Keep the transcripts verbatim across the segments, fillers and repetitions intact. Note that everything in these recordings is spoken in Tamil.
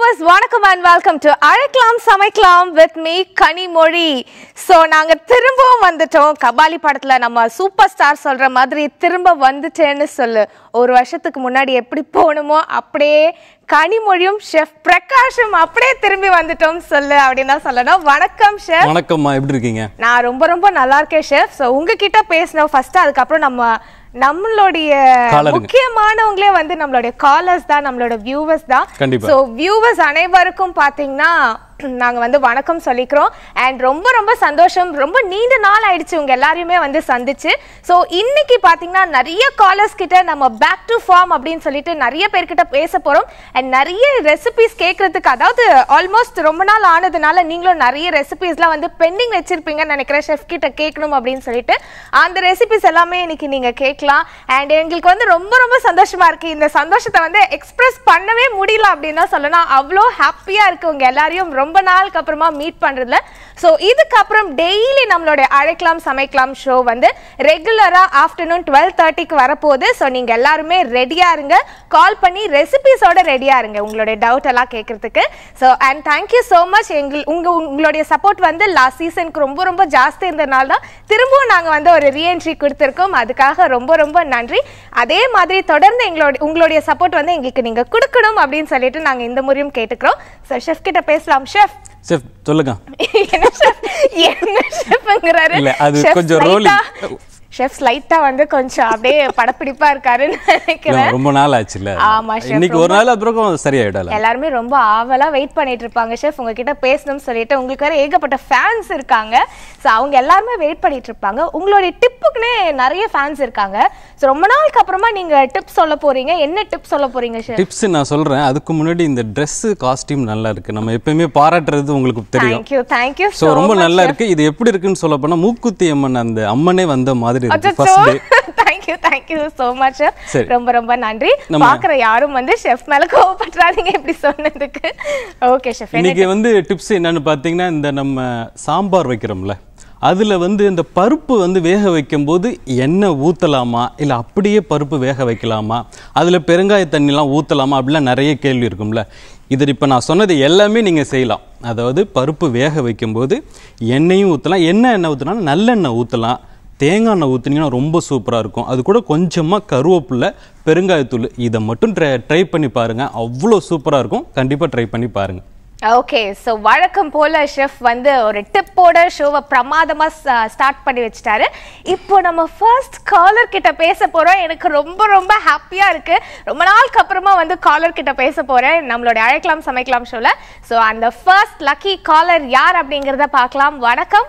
viewers, vanakkam and welcome to Azhaikalam Samaikalam with me Kanimozhi. So நாங்க திரும்பவும் வந்துட்டோம். கபாலி படத்துல நம்ம சூப்பர் ஸ்டார் சொல்ற மாதிரி திரும்ப வந்துட்டேன்னு சொல்லு. ஒரு வருஷத்துக்கு முன்னாடி எப்படி போணுமோ அப்படியே கனிமொழியும் ஷெஃப் பிரகாஷும் அப்படியே திரும்பி வந்துட்டோம் சொல்லு அப்படினா சொல்லணும். வணக்கம் ஷெஃப். வணக்கம்மா, எப்படி இருக்கீங்க? நான் ரொம்ப ரொம்ப நல்லா இருக்கேன் ஷெஃப். சோ உங்ககிட்ட பேசணும் ஃபர்ஸ்ட், அதுக்கு அப்புறம் நம்ம நம்மளுடைய முக்கியமானவங்களே வந்து நம்மளுடைய காலர்ஸ் தான், நம்மளோட வியூவர்ஸ் தான். சோ வியூவர்ஸ் அனைவருக்கும் பாத்தீங்கன்னா நாங்க வந்து வணக்கம் சொல்லிக்கிறோம். அண்ட் ரொம்ப ரொம்ப சந்தோஷம், ரொம்ப நீண்ட நாள் ஆயிடுச்சு உங்க எல்லாரையுமே வந்து சந்திச்சு. ஸோ இன்னைக்கு பாத்தீங்கன்னா நிறைய காலர்ஸ் கிட்ட நம்ம பேக் டு ஃபார்ம் அப்படின்னு சொல்லிட்டு நிறைய பேர்கிட்ட பேச போறோம். அண்ட் நிறைய ரெசிபிஸ் கேட்கறதுக்கு, அதாவது ஆல்மோஸ்ட் ரொம்ப நாள் ஆனதுனால நீங்களும் நிறைய ரெசிபிஸ்லாம் வந்து பெண்டிங் வச்சிருப்பீங்கன்னு நினைக்கிறேன், ஷெஃப் கிட்ட கேட்கணும் அப்படின்னு சொல்லிட்டு. அந்த ரெசிபிஸ் எல்லாமே இன்னைக்கு நீங்க கேட்கலாம். அண்ட் எங்களுக்கு வந்து ரொம்ப ரொம்ப சந்தோஷமா இருக்கு. இந்த சந்தோஷத்தை வந்து எக்ஸ்பிரஸ் பண்ணவே முடியல அப்படின்னு தான் சொல்லணும். அவ்வளோ ஹாப்பியா இருக்கு உங்க எல்லாரையும் ரொம்ப நாளுக்கு அப்புறமா மீட் பண்றதுல. சோ இதுக்கு அப்புறம் டெய்லி நம்மளோட அழைக்கலாம் சமைக்கலாம் ஷோ வந்து ரெகுலரா ஆஃப்டர்நூன் டுவெல் தேர்ட்டிக்கு வரப்போகுது. ஸோ நீங்க எல்லாருமே ரெடியா இருங்க, கால் பண்ணி ரெசிபிஸோட ரெடியா இருங்க உங்களுடைய டவுட் எல்லாம் கேட்கறதுக்கு. So and thank you so much. எங்கள் உங்க உங்களுடைய சப்போர்ட் வந்து லாஸ்ட் சீசனுக்கு ரொம்ப ரொம்ப ஜாஸ்தி இருந்ததுனால தான் திரும்பவும் நாங்கள் வந்து ஒரு ரீஎன்ட்ரி கொடுத்துருக்கோம். அதுக்காக ரொம்ப ரொம்ப நன்றி. அதே மாதிரி தொடர்ந்து எங்களோட உங்களுடைய சப்போர்ட் வந்து எங்களுக்கு நீங்க கொடுக்கணும் அப்படின்னு சொல்லிட்டு நாங்க இந்த முறையும் கேட்டுக்கிறோம். ஸோ ஷெஃப் கிட்ட பேசலாம். ஷெஃப் ஷெஃப் சொல்லுங்க. என்ன ஷெஃப் என்ன ஷெஃப்ங்கறாரு? இல்ல, அது கொஞ்சம் ரோலிங். ஷெஃப் லைட்டா வந்து கொஞ்சம் அப்படியே படப்பிடிப்பா இருக்காருன்னு நினைக்கிறேன். ரொம்ப நாள் ஆச்சுல. ஆமா ஷெஃப், இன்னைக்கு ஒரு நாள் அப்புறம் சரியாயிடலாம். எல்லாரும் ரொம்ப ஆவலா வெயிட் பண்ணிட்டு இருப்பாங்க ஷெஃப் உங்ககிட்ட பேசணும்னு சொல்லிட்டு. உங்களுக்கு வேற ஏகப்பட்ட ஃபேன்ஸ் இருக்காங்க. சோ அவங்க எல்லாரும் வெயிட் பண்ணிட்டு இருப்பாங்க. உங்களுடைய டிப்புக்குனே நிறைய ஃபேன்ஸ் இருக்காங்க. சோ ரொம்ப நாளுக்கு அப்புறமா நீங்க டிப்ஸ் சொல்ல போறீங்க. என்ன டிப் சொல்ல போறீங்க ஷெஃப்? டிப்ஸ் நான் சொல்றேன். அதுக்கு முன்னாடி இந்த Dress காஸ்டியூம் நல்லா இருக்கு. நம்ம எப்பவுமே பாராட்டுறது உங்களுக்கு தெரியும். Thank you, thank you so ரொம்ப நல்லா இருக்கு. இது எப்படி இருக்குன்னு சொல்ல போனா மூக்குத்தி அம்மன் அந்த அம்மனே வந்த மாதிரி இருக்கு. First day. Thank you, thank you so much. ரொம்ப ரொம்ப நன்றி. பாக்குற யாரும் வந்து ஷெஃப் மேல கோவப்படாதீங்க இப்படி சொன்னதுக்கு. ஓகே ஷெஃப், இன்னைக்கு வந்து டிப்ஸ் என்னன்னு பாத்தீங்கன்னா, இந்த நம்ம சாம்பார் வைக்கிறோம்ல, அதுல வந்து இந்த பருப்பு வந்து வேக வைக்கும் போது எண்ணெய் ஊத்தலாமா இல்ல அப்படியே பருப்பு வேக வைக்கலாமா, அதுல பெருங்காய தண்ணிலாம் ஊத்தலாமா அப்படிலாம் நிறைய கேள்வி இருக்கும்ல. இது இப்போ நான் சொன்னது எல்லாமே நீங்கள் செய்யலாம். அதாவது பருப்பு வேக வைக்கும்போது எண்ணெயும் ஊற்றலாம். என்ன எண்ணெய் ஊற்றினாலும் நல்லெண்ணெய் ஊற்றலாம். தேங்காய் எண்ணெய் ஊற்றினீங்கன்னா ரொம்ப சூப்பராக இருக்கும். அது கூட கொஞ்சமாக கருவேப்பிலை, பெருங்காயத்தூள், இதை மட்டும் ட்ரை ட்ரை பண்ணி பாருங்கள். அவ்வளோ சூப்பராக இருக்கும். கண்டிப்பாக ட்ரை பண்ணி பாருங்கள். ஓகே, ஸோ வழக்கம் போல ஷெஃப் வந்து ஒரு டிப்போட ஷோவை பிரமாதமா ஸ்டார்ட் பண்ணி வச்சுட்டாரு. இப்போ நம்ம ஃபர்ஸ்ட் காலர் கிட்ட பேச போறோம். எனக்கு ரொம்ப ரொம்ப ஹாப்பியா இருக்கு. ரொம்ப நாளுக்கு அப்புறமா வந்து காலர் கிட்ட பேச போறேன் நம்மளோட அழைக்கலாம் சமைக்கலாம் ஷோல. ஸோ அந்த ஃபர்ஸ்ட் லக்கி காலர் யார் அப்படிங்கிறத பார்க்கலாம். வணக்கம்.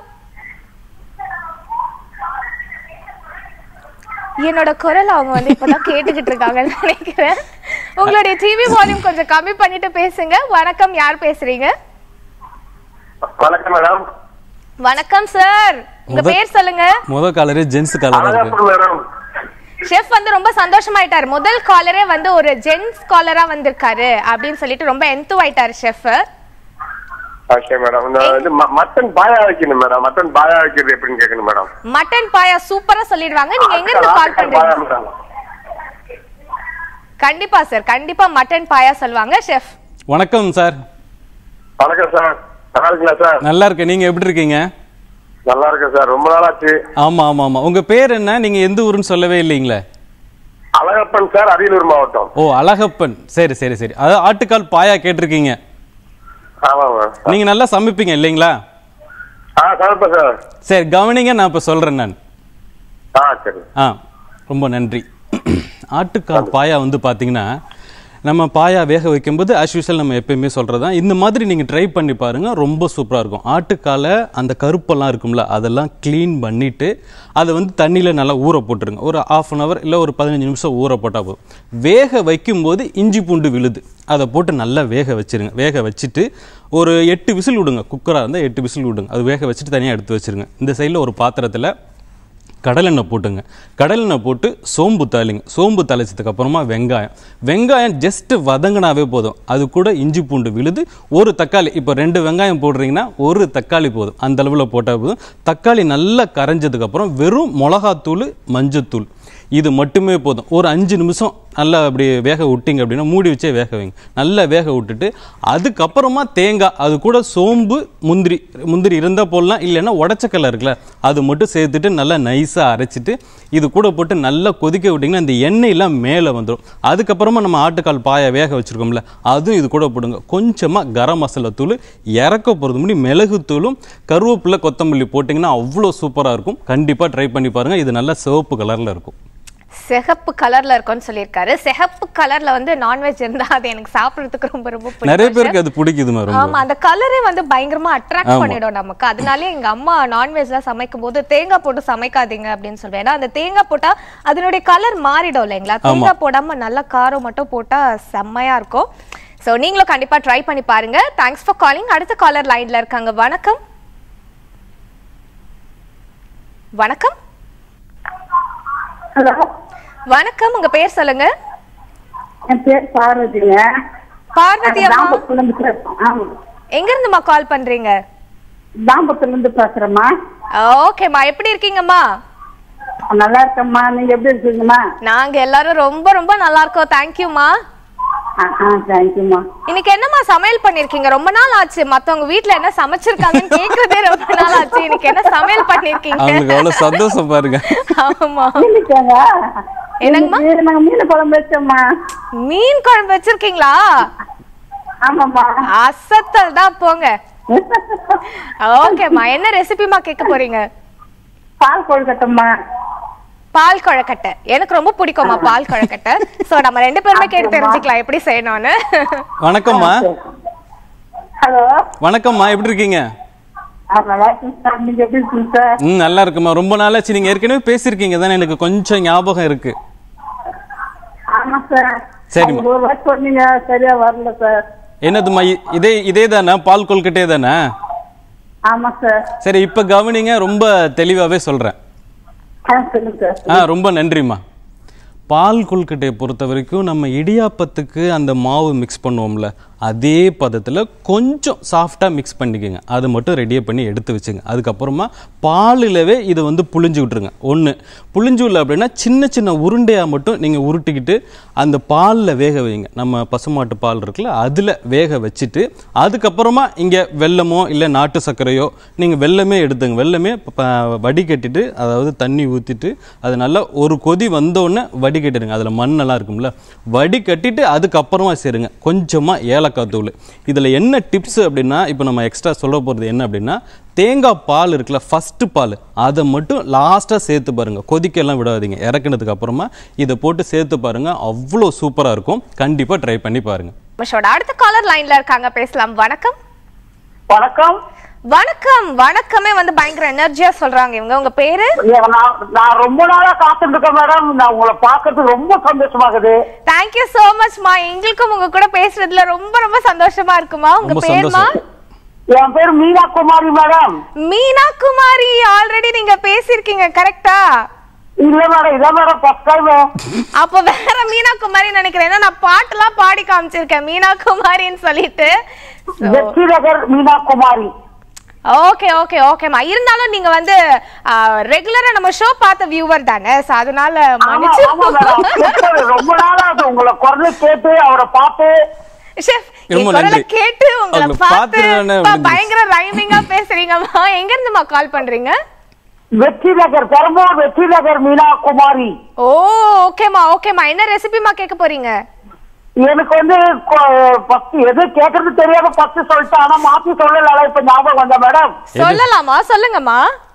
என்னோட குரல் அவங்க வந்து இப்பதான் கேட்டுக்கிட்டு இருக்காங்கன்னு நினைக்கிறேன். உங்களுடைய டிவி வால்யூம் கொஞ்சம் கம்மி பண்ணிட்டு பேசுங்க. வணக்கம், யார் பேசுறீங்க? வணக்கம் மேடம். வணக்கம் சார், உங்க பேர் சொல்லுங்க. முதல் காலரே ஜென்ஸ் காலரா மேடம். ஷெஃப் வந்து ரொம்ப சந்தோஷமாயிட்டாரு. முதல் காலரே வந்து ஒரு ஜென்ஸ் காலரா வந்திருக்காரு அப்படின்னு சொல்லிட்டு ரொம்ப எந்துவாயிட்டாரு ஷெஃப். Okay madam. இந்த மட்டன் பாயா வைக்கணும் மேடம். மட்டன் பாயா வைக்கிறது எப்படின்னு கேட்கணும் மேடம். மட்டன் பாயா சூப்பரா சொல்லிடுவாங்க. நீங்க எங்க இருந்து கால் பண்றீங்க? கண்டிப்பா சார், கண்டிப்பா மட்டன் பாயா சொல்லுவாங்க ஷெஃப். வணக்கம் சார். வணக்கம் சார். நல்லா இருக்கீங்களா சார்? நல்லா இருக்கேன். நீங்க எப்படி இருக்கீங்க? நல்லா இருக்கேன் சார். ரொம்ப நாள் ஆச்சு. ஆமா ஆமா ஆமா. உங்க பேர் என்ன? நீங்க எந்த ஊருன்னு சொல்லவே இல்லீங்களே. அழகப்பன் சார், அரியலூர் மாவட்டம். ஓ, அழகப்பன். சரி சரி சரி. அதாவது ஆட்டுக்கால் பாயா கேட்டிருக்கீங்க. நீங்க நல்லா சமைப்பீங்க இல்லீங்களா? சமைப்பேன் சார். சரி, கவனிங்க, நான் இப்ப சொல்றேன் நான். சரி. ஆ, ரொம்ப நன்றி. ஆட்டுக்கால் பாயா வந்து பாத்தீங்கன்னா, நம்ம பாயா வேக வைக்கும்போது ஆஸ் யூஷுவல் நம்ம எப்பயுமே சொல்றது தான். இந்த மாதிரி நீங்க ட்ரை பண்ணி பாருங்க, ரொம்ப சூப்பரா இருக்கும். ஆட்டுக்காலை அந்த கருப்பெல்லாம் இருக்கும்ல, அதெல்லாம் கிளீன் பண்ணிட்டு அதை வந்து தண்ணியில நல்லா ஊற போட்டுருங்க. ஒரு ஹாஃப் அன் அவர் இல்லை ஒரு பதினஞ்சு நிமிஷம் ஊற போட்டால் போதும். வேக வைக்கும்போது இஞ்சி பூண்டு விழுது, அதை போட்டு நல்லா வேக வச்சிருங்க. வேக வச்சுட்டு ஒரு எட்டு விசில் விடுங்க. குக்கராக இருந்தால் எட்டு விசில் விடுங்க. அது வேக வச்சுட்டு தனியாக எடுத்து வச்சிருங்க. இந்த சைடில் ஒரு பாத்திரத்தில் கடலெண்ணெய் போட்டுங்க. கடலெண்ணெய் போட்டு சோம்பு தாளிங்க. சோம்பு தாளிச்சதுக்கு அப்புறமா வெங்காயம் வெங்காயம் ஜஸ்ட் வதங்கினாவே போதும். அது கூட இஞ்சி பூண்டு விழுது, ஒரு தக்காளி. இப்போ ரெண்டு வெங்காயம் போடுறீங்கன்னா ஒரு தக்காளி போதும். அந்த அளவில் போட்டால் போதும். தக்காளி நல்லா கரைஞ்சதுக்கு அப்புறம் வெறும் மிளகாத்தூள், மஞ்சத்தூள், இது மட்டுமே போதும். ஒரு அஞ்சு நிமிஷம் நல்லா அப்படி வேக விட்டிங்க அப்படின்னா மூடி வச்சே வேக வைங்க. நல்லா வேக விட்டுட்டு அதுக்கப்புறமா தேங்காய், அது கூட சோம்பு, முந்திரி முந்திரி இருந்தால் போடலாம், இல்லைன்னா உடச்சக்கல்ல இருக்குல்ல அது மட்டும் சேர்த்துட்டு நல்லா நைஸாக அரைச்சிட்டு இது கூட போட்டு நல்லா கொதிக்க விட்டிங்கன்னா அந்த எண்ணெயெல்லாம் மேலே வந்துடும். அதுக்கப்புறமா நம்ம ஆட்டுக்கால் பாயை வேக வச்சுருக்கோம்ல அதுவும் இது கூட போடுங்க. கொஞ்சமாக கரம் மசாலா தூள், இறக்க போகிறது முடி மிளகுத்தூளும் கருவேப்பிலை கொத்தமல்லி போட்டிங்கன்னா அவ்வளோ சூப்பராக இருக்கும். கண்டிப்பாக ட்ரை பண்ணி பாருங்கள். இது நல்லா சிவப்பு கலரில் இருக்கும். சிகப்பு கலர்ல இருக்கும்னு சொல்லியிருக்காரு. சிகப்பு கலர்ல வந்து நான்வெஜ் இருந்தா அது எனக்கு சாப்பிடுறதுக்கு ரொம்ப ரொம்ப பிடிக்கும். நிறைய பேருக்கு அது பிடிக்குது. ஆமா, அந்த கலரே வந்து பயங்கரமா அட்ராக்ட் பண்ணிடும் நமக்கு. அதனாலே எங்க அம்மா நான்வெஜ்லாம் சமைக்கும் போது தேங்காய் போட்டு சமைக்காதீங்க அப்படின்னு சொல்வேன். ஏன்னா அந்த தேங்காய் போட்டா அதனுடைய கலர் மாறிடும் இல்லைங்களா. தேங்காய் போடாம நல்ல காரம் மட்டும் போட்டா செம்மையா இருக்கும். சோ நீங்களும் கண்டிப்பா ட்ரை பண்ணி பாருங்க. Thanks for calling. அடுத்த காலர் லைன்ல இருக்காங்க. வணக்கம். வணக்கம். ஹலோ, வணக்கம். உங்க பேர் சொல்லுங்க. என் பேர் பார்வதிங்க. பார்வதி அம்மா, எங்க இருந்துமா கால் பண்றீங்க? தாம்பரத்துல இருந்து பேசுறேம்மா. ஓகேம்மா, எப்படி இருக்கீங்கம்மா? நல்லா இருக்கம்மா, நீங்க எப்படி இருக்கீங்கம்மா? நாங்க எல்லாரும் ரொம்ப ரொம்ப நல்லா இருக்கோம். தேங்க்யூமா. தேங்க்யூமா. இன்னைக்கு என்னம்மா சமையல் பண்ணிருக்கீங்க? ரொம்ப நாள் ஆச்சு மத்தவங்க வீட்ல என்ன சமைச்சிருக்காங்கன்னு கேக்குறதே ரொம்ப நாள் ஆச்சு. இன்னைக்கு என்ன சமையல் பண்ணிருக்கீங்க? அவங்களுக்கு அவ்வளவு சந்தோஷம் பாருங்க. ஆமா. என்னங்கம்மா? நாங்க மீன் குழம்பு வச்சோம்மா. மீன் குழம்பு வச்சிருக்கீங்களா? ஆமாம்மா. அசத்தல் தான் போங்க. ஓகேம்மா, என்ன ரெசிபிமா கேட்க போறீங்க? பால் கொழுக்கட்டைம்மா. பால் கொழுக்கட்டை எனக்கு ரொம்ப பிடிக்கும்மா பால் கொழுக்கட்டை. சோ நம்ம ரெண்டு பேருமே கேட்டு தெரிஞ்சுக்கலாம் எப்படி செய்யணும்னு. வணக்கம்மா. ஹலோ, வணக்கம்மா, எப்படி இருக்கீங்க? நீங்க எப்படி இருக்கீங்க சார்? ம், நல்லா இருக்குமா. ரொம்ப நாளாச்சு. நீங்க ஏற்கனவே பேசிருக்கீங்க தானே, எனக்கு கொஞ்சம் ஞாபகம் இருக்கு. ஆமா சார். சரிம்மா. ஒரு வாட்டி சொன்னீங்க, சரியா வரல சார். என்னதுமா, இதே இதே தானே பால் கொழுக்கட்டே தானே? ஆமா சார். சரி, இப்ப கவனிங்க, ரொம்ப தெளிவாவே சொல்றேன். ஆ, ரொம்ப நன்றிம்மா. பால் கொழுக்கட்டையை பொறுத்த வரைக்கும் நம்ம இடியாப்பத்துக்கு அந்த மாவு மிக்ஸ் பண்ணுவோம்ல அதே பதத்தில் கொஞ்சம் சாஃப்டாக மிக்ஸ் பண்ணிக்கோங்க. அது மட்டும் ரெடியாக பண்ணி எடுத்து வச்சுங்க. அதுக்கப்புறமா பாலிலவே இதை வந்து புளிஞ்சு விட்ருங்க. ஒன்று புளிஞ்சு விடல அப்படின்னா சின்ன சின்ன உருண்டையாக மட்டும் நீங்கள் உருட்டிக்கிட்டு அந்த பாலில் வேக வைங்க. நம்ம பசுமாட்டு பால் இருக்குல்ல அதில் வேக வச்சுட்டு அதுக்கப்புறமா இங்கே வெல்லமோ இல்லை நாட்டு சர்க்கரையோ நீங்கள் வெல்லமே எடுத்துங்க. வெல்லமே வடிகட்டிட்டு அதாவது தண்ணி ஊற்றிட்டு அது நல்லா ஒரு கொதி வந்தோடனே வடிகட்டிடுங்க. அதில் மண்ணெல்லாம் இருக்கும்ல வடிகட்டிட்டு அதுக்கப்புறமா சேருங்க கொஞ்சமாக ஏலக்காய் தூள். இதில் என்ன டிப்ஸ் அப்படின்னா இப்போ நம்ம எக்ஸ்ட்ரா சொல்ல போகிறது என்ன அப்படின்னா தேங்காய் பால் இருக்குல்ல ஃபர்ஸ்ட் பால் அதை மட்டும் லாஸ்ட்டாக சேர்த்து பாருங்கள். கொதிக்கெல்லாம் விடாதீங்க. இறக்குனதுக்கு அப்புறமா இதை போட்டு சேர்த்து பாருங்கள், அவ்வளோ சூப்பராக இருக்கும். கண்டிப்பாக ட்ரை பண்ணி பாருங்கள். அடுத்த காலர் லைன்ல இருக்காங்க, பேசலாம். வணக்கம். வணக்கம். வணக்கம். வணக்கமே வந்து பயங்கர எனர்ஜியா சொல்றாங்க இவங்க. உங்க பேரு? நான் ரொம்ப நாளா காத்துட்டு இருக்கேன் மேடம். நான் உங்களை பார்க்கறது ரொம்ப சந்தோஷமா இருக்குது. Thank you so much மா. எங்களுக்கும் உங்க கூட பேசுறதுல ரொம்ப ரொம்ப சந்தோஷமா இருக்குமா. உங்க பேருமா? என் பேர் மீனா குமாரி மேடம். மீனா குமாரி, ஆல்ரெடி நீங்க பேசிருக்கீங்க கரெக்ட்டா? இல்ல மேடம், இத மேடம் ஃபர்ஸ்ட் டைம். அப்ப வேற மீனா குமாரி நினைக்கிறேன். நான் பாட்டுலாம் பாடி காமிச்சிருக்கேன் மீனா குமாரின்னு சொல்லிட்டு. வெற்றிநகர் மீனா குமாரி. ஓகே ஓகே ஓகேமா. இருந்தாலும் நீங்க வந்து ரெகுலரா நம்ம ஷோ பார்த்த வியூவர் தானே, சோ அதனால மன்னிச்சு. ரொம்ப நாளா உங்களை குரலை கேட்டு அவரை பார்த்து ஷெஃப் குரலை கேட்டு உங்களை பார்த்து பயங்கர ரைமிங்கா பேசுறீங்கம்மா. எங்க இருந்துமா கால் பண்றீங்க? வெற்றிநகர், பெரம்பூர் வெற்றிநகர் மீனா குமாரி. ஓ ஓகேமா ஓகேமா. என்ன ரெசிபிமா கேட்க போறீங்க? எனக்கு வந்து எது கேக்குறது தெரியாம பத்து சொல்லிட்டேன். ஆனா மாத்தி சொல்லல, இப்ப ஞாபகம் வந்த மேடம். சொல்லலாமா? சொல்லுங்கம்மா.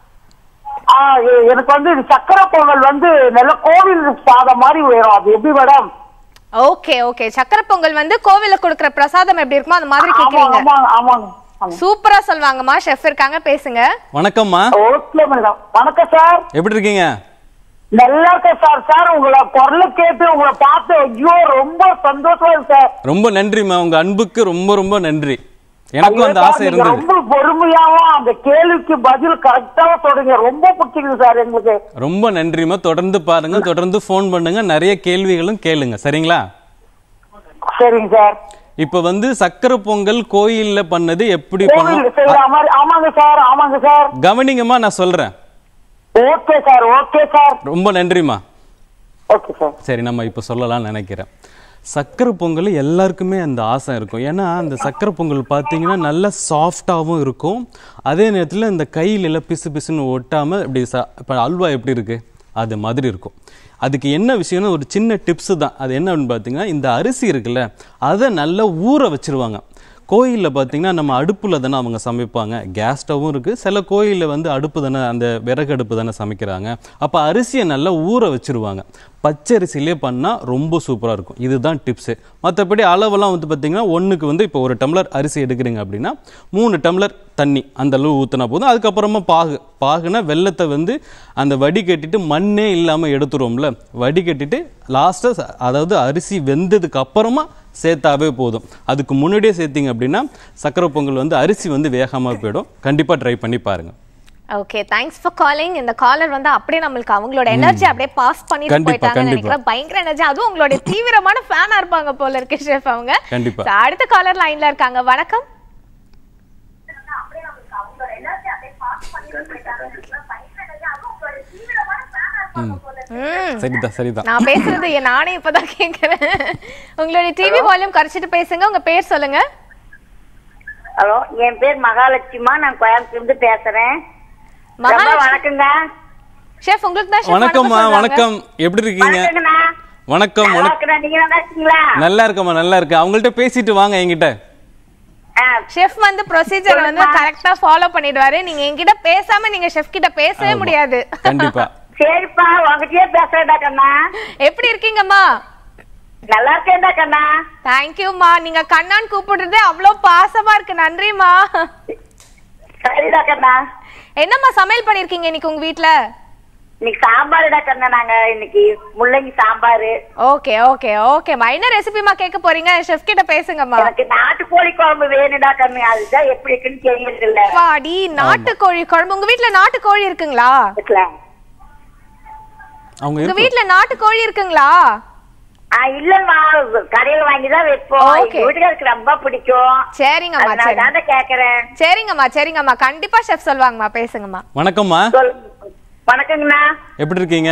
எனக்கு வந்து சக்கரை பொங்கல் வந்து நல்ல கோவில் சாதம் மாதிரி வேணும். அது எப்படி மேடம்? Okay okay. சக்கரை பொங்கல் வந்து கோவில்ல கொடுக்கிற பிரசாதம் எப்படி இருக்குமோ அந்த மாதிரி கேக்குறீங்க. ஆமாங்க. சூப்பரா சொல்வாங்கம்மா. ஷெஃப் இருக்காங்க, பேசுங்க. வணக்கம்மா. Okay madam. வணக்கம் சார். எப்படி இருக்கீங்க? நல்லா இருக்கேன் சார். சார் உங்களை குரலை கேட்டு உங்களை பார்த்து ஐயோ ரொம்ப சந்தோஷமா இருக்கு சார். ரொம்ப நன்றிமா, உங்க அன்புக்கு ரொம்ப ரொம்ப நன்றி. எனக்கும் அந்த ஆசை இருந்தது. ரொம்ப பொறுமையாவும் அந்த கேள்விக்கு பதில் கரெக்டா சொல்றீங்க. ரொம்ப பிடிச்சிருக்கு சார் எங்களுக்கு. ரொம்ப நன்றிமா. தொடர்ந்து பாருங்க, தொடர்ந்து போன் பண்ணுங்க, நிறைய கேள்விகளும் கேளுங்க. சரிங்களா? சரிங்க சார். இப்ப வந்து சக்கரை பொங்கல் கோயில்ல பண்ணது எப்படி பண்ணுவோம்? ஆமாங்க சார். ஆமாங்க சார். கவனிங்கம்மா, நான் சொல்றேன். Okay sir. Okay sir. ரொம்ப நன்றிமா. Okay sir. சரி, நம்ம இப்போ சொல்லலாம்னு நினைக்கிறேன். சக்கரை பொங்கல் எல்லாருக்குமே அந்த ஆசை இருக்கும். ஏன்னா அந்த சக்கரை பொங்கல் பார்த்தீங்கன்னா நல்லா சாஃப்டாகவும் இருக்கும், அதே நேரத்தில் இந்த கையில பிசு பிசுன்னு ஒட்டாமல் இப்படி ச இப்போ அல்வா எப்படி இருக்குது அது மாதிரி இருக்கும். அதுக்கு என்ன விஷயம்னா ஒரு சின்ன டிப்ஸு தான். அது என்ன அப்படின்னு பார்த்தீங்கன்னா, இந்த அரிசி இருக்குல்ல அதை நல்லா ஊற வச்சுருவாங்க. கோயிலில் பார்த்தீங்கன்னா நம்ம அடுப்பில் தானே அவங்க சமைப்பாங்க, கேஸ் ஸ்டவ்வும் இருக்குது, சில கோயிலில் வந்து அடுப்பு தானே, அந்த விறகு அடுப்பு தானே சமைக்கிறாங்க. அப்போ அரிசியை நல்லா ஊற வச்சுருவாங்க. பச்சரிசிலே பண்ணால் ரொம்ப சூப்பராக இருக்கும். இதுதான் டிப்ஸு. மற்றபடி அளவெல்லாம் வந்து பார்த்திங்கன்னா ஒன்றுக்கு வந்து இப்போ ஒரு டம்ளர் அரிசி எடுக்கிறீங்க அப்படின்னா மூணு டம்ளர் தண்ணி அந்த அளவு ஊற்றினா போதும். அதுக்கப்புறமா பாகு பாகுனா வெள்ளத்தை வந்து அந்த வடிகட்டிட்டு மண்ணே இல்லாமல் எடுத்துருவோம்ல, வடிகட்டிட்டு லாஸ்ட்டாக அதாவது அரிசி வெந்ததுக்கு அப்புறமா சேர்த்தாவே போதும். அதுக்கு முன்னாடியே சேர்த்திங்க அப்படின்னா சக்கரை பொங்கல் வந்து அரிசி வந்து வேகமாக போயிடும். கண்டிப்பாக ட்ரை பண்ணி பாருங்கள். Okay, thanks for calling. இந்த காலர் வந்து அப்படியே நம்மளுக்கு அவங்களோட எனர்ஜி அப்படியே பாஸ் பண்ணிட்டு போயிட்டாங்கன்னு நினைக்கிறேன். பயங்கர எனர்ஜி, அதுவும் உங்களுடைய தீவிரமான ஃபேனா இருப்பாங்க போல இருக்கு ஷெஃப் அவங்க. கண்டிப்பா. அடுத்த காலர் லைன்ல இருக்காங்க. வணக்கம். சரிதா சரிதா நான் பேசுறது நானே இப்பதான் கேக்குறேன். உங்களுடைய டிவி வால்யூம் குறைச்சிட்டு பேசுங்க. உங்க பேர் சொல்லுங்க. ஹலோ, என் பேர் மகாலட்சுமா, நான் கோயம்புத்தூர்ல இருந்து பேசுறேன். வணக்கங்க ஷெஃப். உங்களுக்கு தான் ஷெஃப். வணக்கம்மா. வணக்கம், எப்படி இருக்கீங்க? வணக்கம். நீங்க நல்லா இருக்கீங்களா? நல்லா இருக்கம்மா, நல்லா இருக்கு. அவங்கள்ட்ட பேசிட்டு வாங்க என்கிட்ட. ஷெஃப் வந்து ப்ரொசீஜர் வந்து கரெக்ட்டா ஃபாலோ பண்ணிடுவாரு. நீங்க என்கிட்ட பேசாம நீங்க ஷெஃப் கிட்ட பேசவே முடியாது. கண்டிப்பா. சரிப்பா, உங்ககிட்டயே பேசுறேன்டா கண்ணா. எப்படி இருக்கீங்கம்மா? நல்லா இருக்கேன்டா கண்ணா. தேங்க்யூம்மா. நீங்க கண்ணான்னு கூப்பிடுறது அவ்வளவு பாசமா இருக்கு. நன்றிமா. சரிடா கண்ணா. என்னம்மா சமையல் பண்ணிருக்கீங்க இன்னைக்கு உங்க வீட்ல? இன்னைக்கு சாம்பார்டா கண்ணா. நாங்க இன்னைக்கு முள்ளங்கி சாம்பார். ஓகே ஓகே ஓகேம்மா. என்ன ரெசிபிமா கேட்க போறீங்க? ஷெஃப் கிட்ட பேசுங்கம்மா. எனக்கு நாட்டுக்கோழி குழம்பு வேணும்டா கண்ணு. அதுதான் எப்படி இருக்குன்னு தெரியறது இல்ல. வாடி, நாட்டுக்கோழி குழம்பு. உங்க வீட்ல நாட்டுக்கோழி இருக்குங்களா? உங்க வீட்ல நாட்டுக்கோழி இருக்குங்களா? இல்லம்மா, கடையில வாங்கிதான் வைப்போம். வீட்டுக்கு ரொம்ப பிடிக்கும். சரிங்கம்மா, நான் கேக்குறேன். சரிங்கம்மா சரிங்கம்மா, கண்டிப்பா ஷெஃப் சொல்வாங்கம்மா. பேசுங்கம்மா. வணக்கம்மா. வணக்கங்கண்ணா. எப்படி இருக்கீங்க?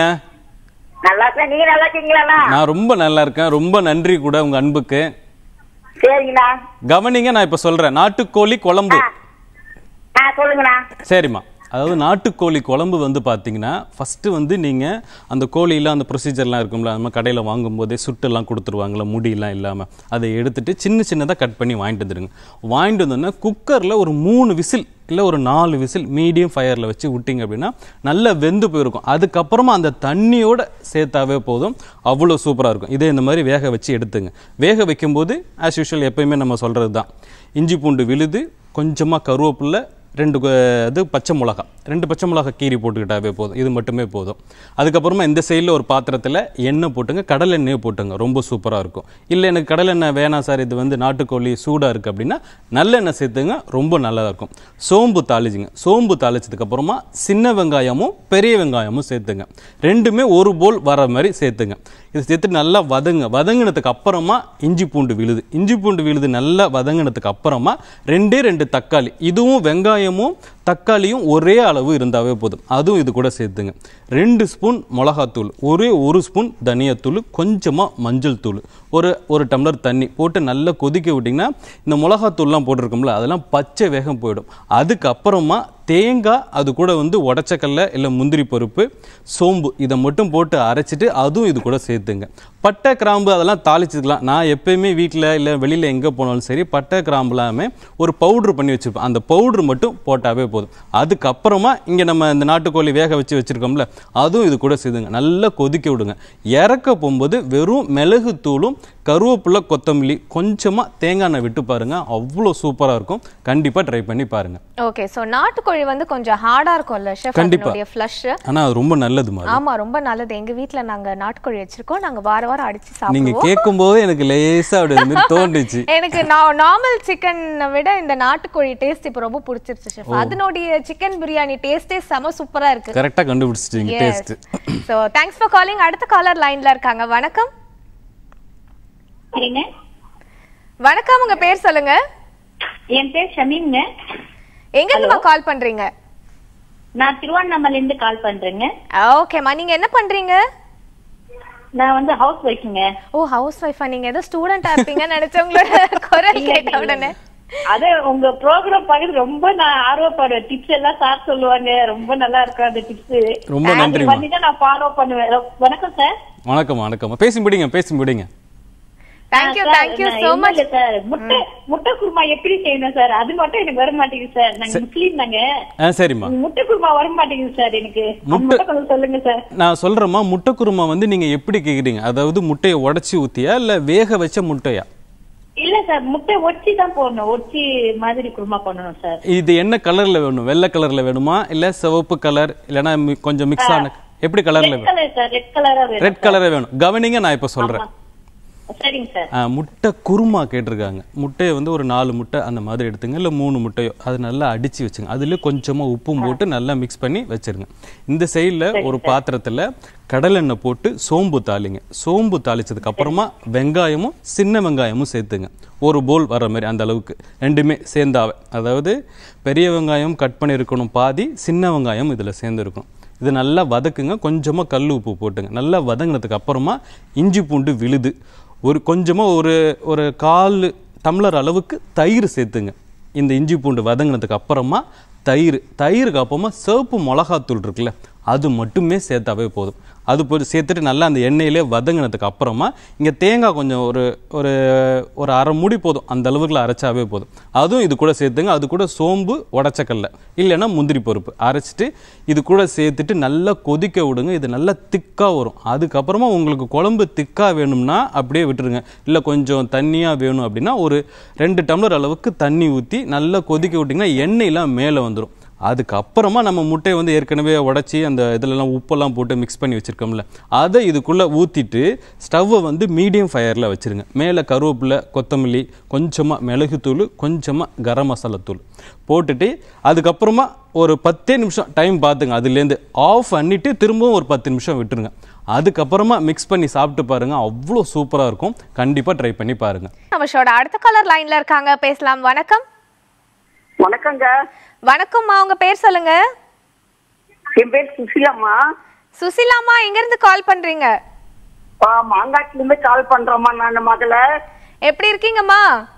நல்லா இருக்கேன். நீங்க நல்லா இருக்கீங்களா? நான் ரொம்ப நல்லா இருக்கேன். ரொம்ப நன்றி கூட உங்க அன்புக்கு. சரிங்கண்ணா. கவனிங்க, நான் இப்ப சொல்றேன். நாட்டுக்கோழி குழம்பு. சொல்லுங்கண்ணா. சரிம்மா. அதாவது நாட்டுக்கோழி குழம்பு வந்து பார்த்தீங்கன்னா ஃபஸ்ட்டு வந்து நீங்கள் அந்த கோழியில் அந்த ப்ரொசீஜர்லாம் இருக்கும்ல, நம்ம கடையில் வாங்கும்போதே சுட்டெல்லாம் கொடுத்துருவாங்களே முடியெல்லாம் இல்லாமல், அதை எடுத்துகிட்டு சின்ன சின்னதாக கட் பண்ணி வாங்கிட்டு வந்துடுங்க. வாங்கிட்டு வந்தோன்னா குக்கரில் ஒரு மூணு விசில் இல்லை ஒரு நாலு விசில் மீடியம் ஃபயரில் வச்சு விட்டிங்க அப்படின்னா நல்லா வெந்து போயிருக்கும். அதுக்கப்புறமா அந்த தண்ணியோடு சேர்த்தாவே போதும், அவ்வளோ சூப்பராக இருக்கும். இதே இந்த மாதிரி வேக வச்சு எடுத்துங்க. வேக வைக்கும்போது ஆஸ் யூஷுவல் எப்போயுமே நம்ம சொல்கிறது தான், இஞ்சி பூண்டு விழுது, கொஞ்சமாக கருவேப்பில்லை, ரெண்டு இது பச்சை மிளகா, ரெண்டு பச்சை மிளகா கீரி போட்டுக்கிட்டாவே போதும். இது மட்டுமே போதும். அதுக்கப்புறமா இந்த சைடில் ஒரு பாத்திரத்தில் எண்ணெய் போட்டுங்க, கடலை எண்ணெயை போட்டுங்க, ரொம்ப சூப்பராக இருக்கும். இல்லை எனக்கு கடலை எண்ணெய் வேணாம் சார், இது வந்து நாட்டுக்கோழி சூடாக இருக்குது அப்படின்னா நல்லெண்ணெய் சேர்த்துங்க, ரொம்ப நல்லா இருக்கும். சோம்பு தாளிச்சுங்க. சோம்பு தாளிச்சதுக்கப்புறமா சின்ன வெங்காயமும் பெரிய வெங்காயமும் சேர்த்துங்க. ரெண்டுமே ஒரு போல் வர மாதிரி சேர்த்துங்க. இது சேர்த்து நல்லா வதங்க. வதங்கினதுக்கு அப்புறமா இஞ்சி பூண்டு விழுது, இஞ்சி பூண்டு விழுது நல்லா வதங்கினதுக்கு அப்புறமா ரெண்டே ரெண்டு தக்காளி, இதுவும் வெங்காயமும் தக்காளியும் ஒரே அளவு இருந்தாவே போதும், அதுவும் இது கூட சேர்த்துங்க. ரெண்டு ஸ்பூன் மிளகாத்தூள், ஒரே ஒரு ஸ்பூன் தனியாத்தூள், கொஞ்சமாக மஞ்சள் தூள், ஒரு ஒரு டம்ளர் தண்ணி போட்டு நல்லா கொதிக்க விட்டிங்கன்னா இந்த மிளகாத்தூள்லாம் போட்டிருக்கோம்ல அதெல்லாம் பச்சை வேகம் போயிடும். அதுக்கப்புறமா தேங்காய், அது கூட வந்து உடச்சக்கல்ல இல்லை முந்திரி பருப்பு, சோம்பு, இதை மட்டும் போட்டு அரைச்சிட்டு அதுவும் இது கூட சேர்த்துங்க. பட்டை கிராம்பு அதெல்லாம் தாளிச்சுக்கலாம். நான் எப்பயுமே வீட்டில் இல்லை வெளியில் எங்கே போனாலும் சரி பட்டை கிராம்புலாமே ஒரு பவுட்ரு பண்ணி வச்சுருப்பேன். அந்த பவுட்ரு மட்டும் போட்டாவே போதும். அதுக்கப்புறமா இங்கே நம்ம இந்த நாட்டுக்கோழி வேக வச்சு வச்சுருக்கோம்ல அதுவும் இது கூட சேர்த்துங்க. நல்லா கொதிக்க விடுங்க. இறக்க போகும்போது வெறும் மிளகு தூளும் கருவேப்பிலை கொத்தமல்லி கொஞ்சமாக தேங்காய் எண்ணெய் விட்டு பாருங்கள், அவ்வளோ சூப்பராக இருக்கும். கண்டிப்பாக ட்ரை பண்ணி பாருங்கள். ஓகே, ஸோ நாட்டுக்கோழி வந்து கொஞ்சம் ஹார்டாக இருக்கும்ல ஷெஃப், அதனுடைய ஃப்ளஷ். ஆனால் அது ரொம்ப நல்லது. ஆமாம், ரொம்ப நல்லது. எங்கள் வீட்டில் நாங்கள் நாட்டுக்கோழி வச்சுருக்கோம். நாங்கள் வார வாரம் அடிச்சு சாப்பிடுவோம். நீங்கள் கேட்கும்போது எனக்கு லேசாக அப்படி தோணுச்சு. எனக்கு நார்மல் சிக்கனை விட இந்த நாட்டுக்கோழி டேஸ்ட் இப்போ ரொம்ப பிடிச்சிருச்சு ஷெஃப். அதனுடைய சிக்கன் பிரியாணி டேஸ்டே செம சூப்பராக இருக்கு. கரெக்டாக கண்டுபிடிச்சிட்டீங்க taste. So thanks for calling. அடுத்த காலர் லைன்ல இருக்காங்க. வணக்கம். வணக்கம், உங்க பேர் சொல்லுங்க. என் பேர் ஷமீம்ங்க. எங்க இருந்து கால் பண்றீங்க? நான் திருவண்ணாமலையில இருந்து கால் பண்றேங்க. ஓகேமா, நீங்க என்ன பண்றீங்க? நான் வந்து ஹவுஸ் வைஃப்ங்க. ஓ ஹவுஸ் வைஃபா? நீங்க ஏதோ ஸ்டூடெண்டா இருப்பீங்கன்னு நினைச்சேன் உங்களோட குரல் கேட்ட உடனே. அதே உங்க ப்ரோக்ராம் பார்த்து ரொம்ப நான் ஆர்வப்படுவேன். டிப்ஸ் எல்லாம் சார் சொல்லுவாங்க, ரொம்ப நல்லா இருக்கும் அந்த டிப்ஸ். ரொம்ப நன்றி. பண்ணிதான் நான் ஃபாலோ பண்ணுவேன். வணக்கம் சார். வணக்கம் வணக்கம். பேசி முடிங்க பேசி முடிங்க. Thank you thank you so much sir. முட்டை முட்டை குருமா எப்படி செய்யணும் சார்? அது மட்டும் எனக்கு வர மாட்டேங்குது சார். நாங்க முஸ்லீம் தாங்க. ஆ சரிம்மா. முட்டை குருமா வர மாட்டேங்குது சார் எனக்கு. முட்டை கொஞ்சம் சொல்லுங்க சார். நான் சொல்றேம்மா, முட்டை குருமா வந்து நீங்க எப்படி கேக்குறீங்க? அதாவது முட்டையை உடைச்சி ஊத்தியா இல்ல வேக வச்ச முட்டையா? இல்ல சார், முட்டை ஒச்சி தான் போடணும். ஒச்சி மாதிரி குருமா பண்ணணும் சார். இது என்ன கலர்ல வேணும்? வெள்ளை கலர்ல வேணுமா இல்ல சிவப்பு கலர் இல்லனா கொஞ்சம் மிக்ஸ் ஆன எப்படி கலர்ல வேணும்? ரெட் கலரா வேணும். ரெட் கலரா வேணும். கவனிங்க, நான் இப்ப சொல்றேன். சரிங்க சார். முட்டை குருமா கேட்டிருக்காங்க. முட்டையை வந்து ஒரு நாலு முட்டை அந்த மாதிரி எடுத்துங்க, இல்லை மூணு முட்டையோ அது நல்லா அடிச்சு வச்சுங்க. அதுல கொஞ்சமா உப்பும் போட்டு நல்லா மிக்ஸ் பண்ணி வச்சிருங்க. இந்த சைடில் ஒரு பாத்திரத்துல கடலெண்ணெய் போட்டு சோம்பு தாளிங்க. சோம்பு தாளிச்சதுக்கு அப்புறமா வெங்காயமும் சின்ன வெங்காயமும் சேர்த்துங்க. ஒரு போல் வர மாதிரி அந்த அளவுக்கு ரெண்டுமே சேர்ந்தாவே, அதாவது பெரிய வெங்காயம் கட் பண்ணி இருக்கணும் பாதி, சின்ன வெங்காயம் இதுல சேர்ந்து இருக்கணும். இது நல்லா வதக்குங்க. கொஞ்சமா கல் உப்பு போட்டுங்க. நல்லா வதங்கினதுக்கு அப்புறமா இஞ்சி பூண்டு விழுது ஒரு கொஞ்சமாக ஒரு ஒரு கால் டம்ளர் அளவுக்கு தயிர் சேர்த்துங்க. இந்த இஞ்சி பூண்டு வதங்கினதுக்கு அப்புறமா தயிர் தயிருக்கு அப்புறமா சிவப்பு மிளகாத்தூள் இருக்குல்ல, அது மட்டுமே சேர்த்தாவே போதும். அது போய் சேர்த்துட்டு நல்லா அந்த எண்ணெயிலே வதங்கினதுக்கு அப்புறமா இங்கே தேங்காய் கொஞ்சம் ஒரு ஒரு ஒரு அரை மூடி போதும், அந்த அளவுக்குள்ள அரைச்சாவே போதும். அதுவும் இது கூட சேர்த்துங்க. அது கூட சோம்பு உடச்சக்கல்ல இல்லைன்னா முந்திரி பருப்பு அரைச்சிட்டு இது கூட சேர்த்துட்டு நல்லா கொதிக்க விடுங்க. இது நல்லா திக்காக வரும். அதுக்கப்புறமா உங்களுக்கு குழம்பு திக்காக வேணும்னா அப்படியே விட்டுருங்க. இல்லை கொஞ்சம் தண்ணியாக வேணும் அப்படின்னா ஒரு ரெண்டு டம்ளர் அளவுக்கு தண்ணி ஊற்றி நல்லா கொதிக்க விட்டிங்கன்னா எண்ணெயெலாம் மேலே வந்துடும். அதுக்கப்புறமா நம்ம முட்டையை வந்து ஏற்கனவே உடச்சி அந்த இதிலெல்லாம் உப்பெல்லாம் போட்டு மிக்ஸ் பண்ணி வச்சுருக்கோம்ல, அதை இதுக்குள்ளே ஊற்றிட்டு ஸ்டவ்வை வந்து மீடியம் ஃபயரில் வச்சுருங்க. மேலே கருவேப்பிலை, கொத்தமல்லி, கொஞ்சமாக மிளகுத்தூள், கொஞ்சமாக கரம் மசாலா தூள் போட்டுட்டு அதுக்கப்புறமா ஒரு பத்தே நிமிஷம் டைம் பார்த்துங்க. அதுலேருந்து ஆஃப் பண்ணிவிட்டு திரும்பவும் ஒரு பத்து நிமிஷம் விட்டுருங்க. அதுக்கப்புறமா மிக்ஸ் பண்ணி சாப்பிட்டு பாருங்க, அவ்வளோ சூப்பராக இருக்கும். கண்டிப்பாக ட்ரை பண்ணி பாருங்க. நம்மளோட அடுத்த காலர் லைன்ல இருக்காங்க, பேசலாம். வணக்கம். வணக்கங்க. வணக்கம்மா, உங்க பேர் சொல்லுங்க. என் பேர் சுசிலாமா. சுசிலாமா, எங்க இருந்து கால் பண்றீங்க? மாங்காட்டுல இருந்து கால் பண்றோமா. நான் மகள. எப்படி இருக்கீங்கம்மா?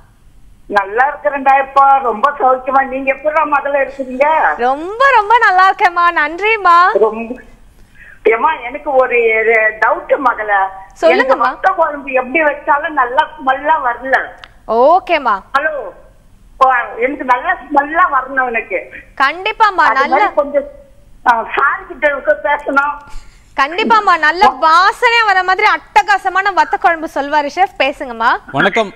நல்லா இருக்கிறேன்டா. இப்ப ரொம்ப சௌக்கியமா. நீங்க எப்படி மகள இருக்கிறீங்க? ரொம்ப ரொம்ப நல்லா இருக்கேம்மா. நன்றிம்மா. ரொம்ப ஏமா எனக்கு ஒரு டவுட் மகள. சொல்லுங்கம்மா. முட்டை குழம்பு எப்படி வச்சாலும் நல்லா ஸ்மெல்லா வரல. ஓகேம்மா. ஹலோ, எனக்கு நல்ல ஸ்மெல்லா வரணும் எனக்கு. கண்டிப்பாம்மா. நல்ல கொஞ்சம் சார் கிட்ட பேசணும். கண்டிப்பாம்மா, நல்ல வாசனையா வர மாதிரி அட்டகாசமான வத்த குழம்பு சொல்வாரு ஷெஃப். பேசுங்கம்மா. வணக்கம்.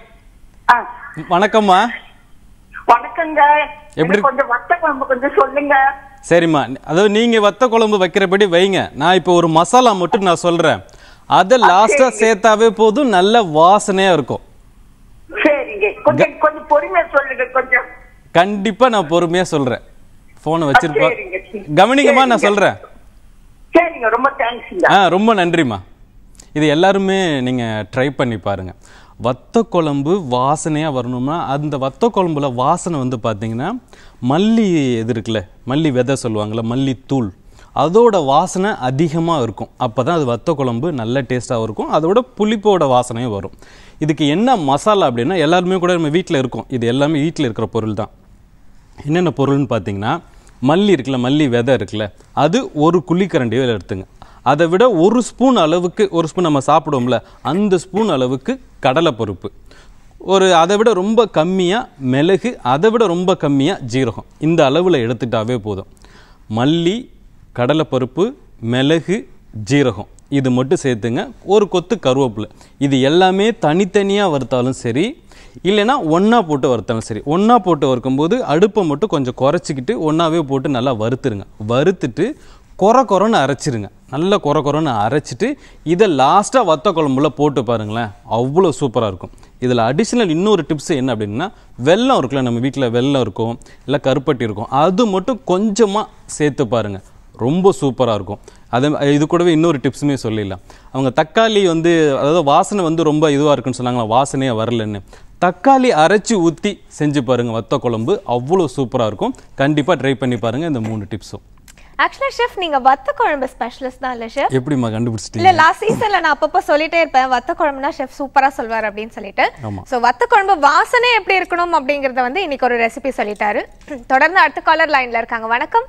வணக்கம்மா. வணக்கங்க. எப்படி கொஞ்சம் வத்த குழம்பு கொஞ்சம் சொல்லுங்க. சரிம்மா, அதாவது நீங்க வத்த குழம்பு வைக்கிறபடி வைங்க. நான் இப்போ ஒரு மசாலா மட்டும் நான் சொல்றேன், அதை லாஸ்டா சேர்த்தாவே போதும், நல்ல வாசனையா இருக்கும். சரிங்க, கொஞ்சம் கொஞ்சம் பொறுமையா சொல்லுங்க. கொஞ்சம் கண்டிப்பா நான் பொறுமையா சொல்றேன். போனை வச்சிருப்பா, கவனிங்கம்மா, நான் சொல்றேன். சரிங்க, ரொம்ப தேங்க்ஸ். ஆ ரொம்ப நன்றிம்மா. இது எல்லாருமே நீங்க ட்ரை பண்ணி பாருங்க. வத்த குழம்பு வாசனையாக வரணும்னா அந்த வத்த குழம்புல வாசனை வந்து பார்த்தீங்கன்னா மல்லி எது இருக்குல்ல, மல்லி விதை சொல்லுவாங்கள்ல, மல்லி தூள், அதோட வாசனை அதிகமாக இருக்கும். அப்போ தான் அது வத்த குழம்பு நல்ல டேஸ்ட்டாகவும் இருக்கும். அதோட புளிப்போட வாசனையும் வரும். இதுக்கு என்ன மசாலா அப்படின்னா எல்லாருமே கூட நம்ம வீட்டில் இருக்கும். இது எல்லாமே வீட்டில் இருக்கிற பொருள் தான். என்னென்ன பொருள்னு பார்த்தீங்கன்னா மல்லி இருக்குல்ல, மல்லி விதை இருக்குல்ல, அது ஒரு குழிக்கரண்டியோ எடுத்துங்க. அதை விட ஒரு ஸ்பூன் அளவுக்கு, ஒரு ஸ்பூன் நம்ம சாப்பிடுவோம்ல அந்த ஸ்பூன் அளவுக்கு கடலைப்பருப்பு, ஒரு அதை விட ரொம்ப கம்மியாக மிளகு, அதை விட ரொம்ப கம்மியாக ஜீரகம், இந்த அளவில் எடுத்துட்டாவே போதும். மல்லி, கடலைப்பருப்பு, மிளகு, ஜீரகம் இது மட்டும் சேர்த்துங்க. ஒரு கொத்து கருவேப்பிலை. இது எல்லாமே தனித்தனியாக வறுத்தாலும் சரி, இல்லைன்னா ஒன்றா போட்டு வறுத்தாலும் சரி. ஒன்றா போட்டு வறுக்கும்போது அடுப்பை மட்டும் கொஞ்சம் குறைச்சிக்கிட்டு ஒன்றாவே போட்டு நல்லா வறுத்துருங்க. வறுத்துட்டு கொர கொரன்னு அரைச்சிருங்க. நல்லா கொர கொரன்னு அரைச்சிட்டு இதை லாஸ்ட்டாக வத்த குழம்புல போட்டு பாருங்களேன், அவ்வளோ சூப்பராக இருக்கும். இதில் அடிஷ்னல் இன்னொரு டிப்ஸ் என்ன அப்படின்னா, வெல்லம் இருக்குல்ல, நம்ம வீட்டில் வெல்லம் இருக்கும், இல்லை கருப்பட்டி இருக்கும், அது மட்டும் கொஞ்சமாக சேர்த்து பாருங்கள், ரொம்ப சூப்பராக இருக்கும். அதே இது கூடவே இன்னொரு டிப்ஸுமே சொல்லிடலாம். அவங்க தக்காளி வந்து, அதாவது வாசனை வந்து ரொம்ப இதுவாக இருக்குன்னு சொன்னாங்களா, வாசனையாக வரலன்னு, தக்காளி அரைச்சி ஊற்றி செஞ்சு பாருங்கள் வத்த குழம்பு, அவ்வளோ சூப்பராக இருக்கும். கண்டிப்பாக ட்ரை பண்ணி பாருங்கள் இந்த மூணு டிப்ஸும். ஆக்சுவலா ஷெஃப் நீங்க வத்த குழம்பு ஸ்பெஷலிஸ்ட் தான் இல்ல ஷெஃப்? எப்படிமா கண்டுபிடிச்சிட்டீங்க? இல்ல லாஸ்ட் சீசன்ல நான் அப்பப்ப சொல்லிட்டே இருப்பேன் வத்த குழம்புனா ஷெஃப் சூப்பரா சொல்வார் அப்படின்னு சொல்லிட்டு. சோ வத்த குழம்பு வாசனை எப்படி இருக்கணும் அப்படிங்கறத வந்து இன்னைக்கு ஒரு ரெசிபி சொல்லிட்டாரு. தொடர்ந்து அடுத்த காலர் லைன்ல இருக்காங்க. வணக்கம்.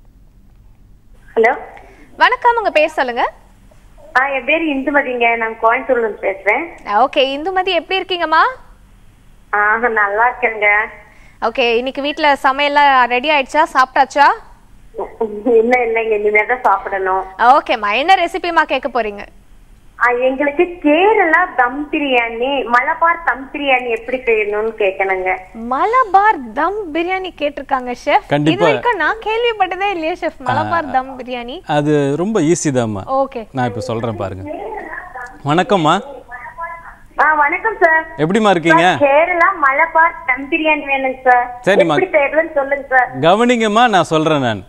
ஹலோ வணக்கம், உங்க பேர் சொல்லுங்க. ஆ என் பேர் இந்துமதிங்க, நான் கோயம்புத்தூர்ல இருந்து பேசுறேன். ஓகே இந்துமதி, எப்படி இருக்கீங்கம்மா? ஆ நல்லா இருக்கேங்க. ஓகே, இன்னைக்கு வீட்ல சமையல்லாம் ரெடி ஆயிடுச்சா? சாப்பிட்டாச்சா? இல்ல இல்லைங்க, இனிமே தான் சாப்பிடணும். ஓகேம்மா, என்ன ரெசிபிமா கேட்க போறீங்க? எங்களுக்கு கேரளா தம் பிரியாணி, மலபார் தம் பிரியாணி எப்படி செய்யணும்னு கேட்கணுங்க. மலபார் தம் பிரியாணி கேட்டிருக்காங்க ஷெஃப். கண்டிப்பா. இது வரைக்கும் நான் கேள்விப்பட்டதே இல்லையே ஷெஃப், மலபார் தம் பிரியாணி. அது ரொம்ப ஈஸி தான்மா. ஓகே, நான் இப்ப சொல்றேன் பாருங்க. வணக்கம்மா. ஆ வணக்கம் சார். எப்படிமா இருக்கீங்க? கேரளா மலபார் தம் பிரியாணி வேணும் சார். சரிம்மா, எப்படி செய்யறதுன்னு சொல்லுங்க சார். கவனிங்கம்மா, நான் சொல்றேன். நான்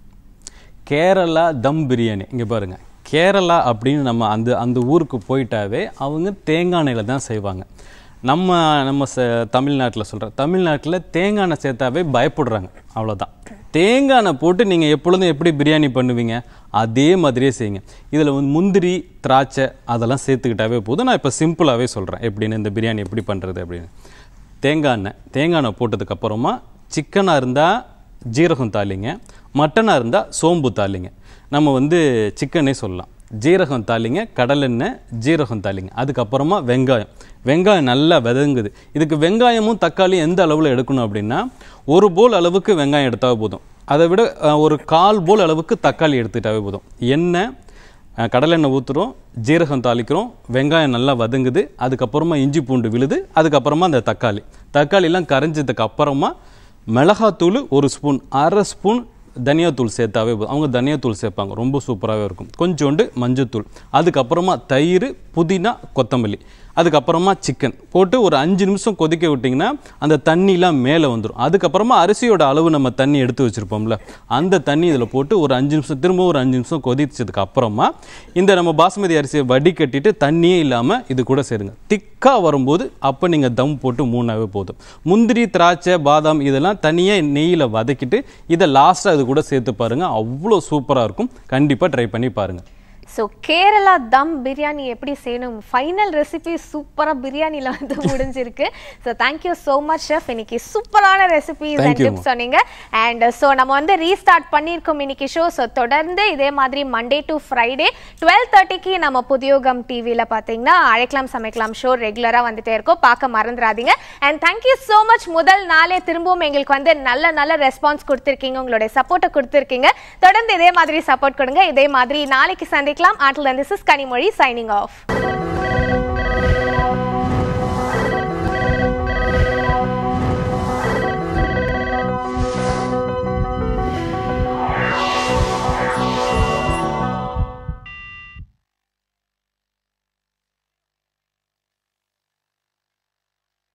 கேரளா தம் பிரியாணி, இங்க பாருங்க. கேரளா அப்படின்னு நம்ம அந்த அந்த ஊருக்கு போயிட்டாவே அவங்க தேங்காய் எண்ணெயில் தான் செய்வாங்க. நம்ம நம்ம தமிழ்நாட்டில் சொல்கிறேன், தமிழ்நாட்டில் தேங்காய் எண்ணெய் சேர்த்தாவே பயப்படுறாங்க. அவ்வளோதான். தேங்காய் எண்ணெய் போட்டு நீங்கள் எப்பொழுதும் எப்படி பிரியாணி பண்ணுவீங்க அதே மாதிரியே செய்யுங்க. இதில் வந்து முந்திரி திராட்சை அதெல்லாம் சேர்த்துக்கிட்டாவே போதும். நான் இப்போ சிம்பிளாகவே சொல்கிறேன் எப்படின்னு, இந்த பிரியாணி எப்படி பண்ணுறது அப்படின்னு. தேங்காய் எண்ணெய் தேங்காய் எண்ணெய் போட்டதுக்கப்புறமா சிக்கனாக இருந்தால் ஜீரகம் தாளிங்க, மட்டனாக இருந்தால் சோம்பு தாளிங்க. நம்ம வந்து சிக்கனே சொல்லலாம். ஜீரகம் தாளிங்க, கடலெண்ணெய், ஜீரகம் தாளிங்க. அதுக்கப்புறமா வெங்காயம் வெங்காயம் நல்லா வதங்குது. இதுக்கு வெங்காயமும் தக்காளியும் எந்த அளவில் எடுக்கணும் அப்படின்னா, ஒரு போல் அளவுக்கு வெங்காயம் எடுத்தாவே போதும். அதை விட ஒரு கால் போல் அளவுக்கு தக்காளி எடுத்துட்டாவே போதும். எண்ணெய் கடலெண்ணெய் ஊற்றுறோம், ஜீரகம் தாளிக்கிறோம், வெங்காயம் நல்லா வதங்குது. அதுக்கப்புறமா இஞ்சி பூண்டு விழுது. அதுக்கப்புறமா அந்த தக்காளி தக்காளிலாம் கரைஞ்சதுக்கு அப்புறமா மிளகாத்தூள் ஒரு ஸ்பூன், அரை ஸ்பூன் தனியாத்தூள் சேர்த்தாவே போதும். அவங்க தனியாத்தூள் சேர்ப்பாங்க, ரொம்ப சூப்பராகவே இருக்கும். கொஞ்சோண்டு மஞ்சத்தூள், அதுக்கப்புறமா தயிர், புதினா, கொத்தமல்லி, அதுக்கப்புறமா சிக்கன் போட்டு ஒரு அஞ்சு நிமிஷம் கொதிக்க விட்டிங்கன்னா அந்த தண்ணிலாம் மேலே வந்துடும். அதுக்கப்புறமா அரிசியோட அளவு நம்ம தண்ணி எடுத்து வச்சுருப்போம்ல, அந்த தண்ணி இதில் போட்டு ஒரு அஞ்சு நிமிஷம் திரும்ப ஒரு அஞ்சு நிமிஷம் கொதிச்சதுக்கு அப்புறமா இந்த நம்ம பாஸ்மதி அரிசியை வடிகட்டிட்டு தண்ணியே இல்லாமல் இது கூட சேருங்க. திக்காக வரும்போது அப்போ நீங்கள் தம் போட்டு மூணாவே போதும். முந்திரி திராட்சை பாதாம் இதெல்லாம் தனியாக நெய்யில் வதக்கிட்டு இதை லாஸ்ட்டாக இது கூட சேர்த்து பாருங்கள், அவ்வளோ சூப்பராக இருக்கும். கண்டிப்பாக ட்ரை பண்ணி பாருங்கள். ஸோ கேரளா தம் பிரியாணி எப்படி செய்யணும், ஃபைனல் ரெசிபி சூப்பராக பிரியாணியில் வந்து முடிஞ்சிருக்கு. So thank you so much chef, இன்னைக்கு சூப்பரான ரெசிபிஸ் அண்ட் டிப்ஸ் சொன்னீங்க. அண்ட் ஸோ நம்ம வந்து ரீஸ்டார்ட் பண்ணியிருக்கோம் இன்னைக்கு ஷோ. ஸோ தொடர்ந்து இதே மாதிரி மண்டே டு ஃப்ரைடே டுவெல் தேர்ட்டிக்கு நம்ம புதியோகம் டிவியில் பார்த்தீங்கன்னா அழைக்கலாம் சமைக்கலாம் ஷோ ரெகுலராக வந்துட்டே இருக்கோம், பார்க்க மறந்துடாதீங்க. And thank you so much. முதல் நாளே திரும்பவும் எங்களுக்கு வந்து நல்ல நல்ல ரெஸ்பான்ஸ் கொடுத்துருக்கீங்க, உங்களுடைய சப்போர்ட்டை கொடுத்துருக்கீங்க. தொடர்ந்து இதே மாதிரி சப்போர்ட் கொடுங்க. இதே மாதிரி நாளைக்கு சந்திக்கலாம். Until then, this is Kanimozhi signing off.